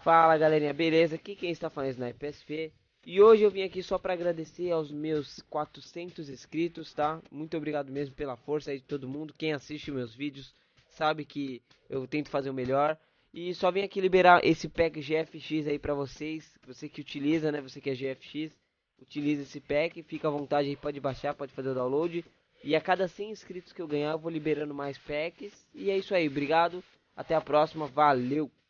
Fala galerinha, beleza? Aqui quem está falando é Sniper PSP. E hoje eu vim aqui só para agradecer aos meus 400 inscritos, tá? Muito obrigado mesmo pela força aí de todo mundo. Quem assiste meus vídeos sabe que eu tento fazer o melhor. E só vim aqui liberar esse pack GFX aí pra vocês. Você que utiliza, né? Você que é GFX, utiliza esse pack. Fica à vontade aí, pode baixar, pode fazer o download. E a cada 100 inscritos que eu ganhar, eu vou liberando mais packs. E é isso aí, obrigado. Até a próxima, valeu!